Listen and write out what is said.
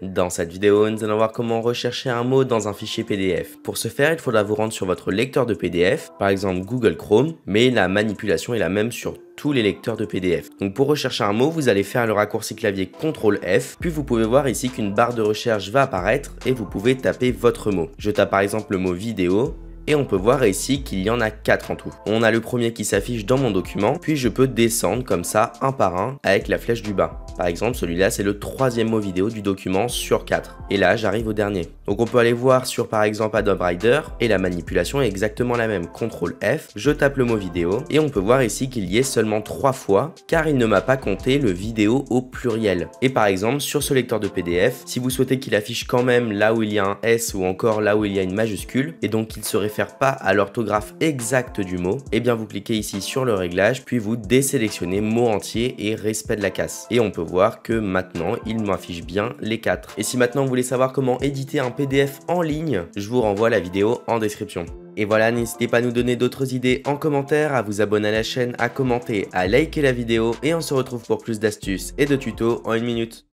Dans cette vidéo, nous allons voir comment rechercher un mot dans un fichier PDF. Pour ce faire, il faudra vous rendre sur votre lecteur de PDF, par exemple Google Chrome, mais la manipulation est la même sur tous les lecteurs de PDF. Donc pour rechercher un mot, vous allez faire le raccourci clavier CTRL F, puis vous pouvez voir ici qu'une barre de recherche va apparaître et vous pouvez taper votre mot. Je tape par exemple le mot vidéo. Et on peut voir ici qu'il y en a 4 en tout. On a le premier qui s'affiche dans mon document, puis je peux descendre comme ça un par un avec la flèche du bas. Par exemple, celui-là, c'est le troisième mot vidéo du document sur 4. Et là, j'arrive au dernier. Donc on peut aller voir sur par exemple Adobe Reader, et la manipulation est exactement la même. CTRL F, je tape le mot vidéo, et on peut voir ici qu'il y est seulement 3 fois, car il ne m'a pas compté le vidéo au pluriel. Et par exemple, sur ce lecteur de PDF, si vous souhaitez qu'il affiche quand même là où il y a un S ou encore là où il y a une majuscule, et donc qu'il se réfère pas à l'orthographe exacte du mot, et bien vous cliquez ici sur le réglage, puis vous désélectionnez mot entier et respect de la casse. Et on peut voir que maintenant, il m'affiche bien les 4. Et si maintenant vous voulez savoir comment éditer un PDF en ligne, je vous renvoie la vidéo en description. Et voilà, n'hésitez pas à nous donner d'autres idées en commentaire, à vous abonner à la chaîne, à commenter, à liker la vidéo, et on se retrouve pour plus d'astuces et de tutos en 1 minute.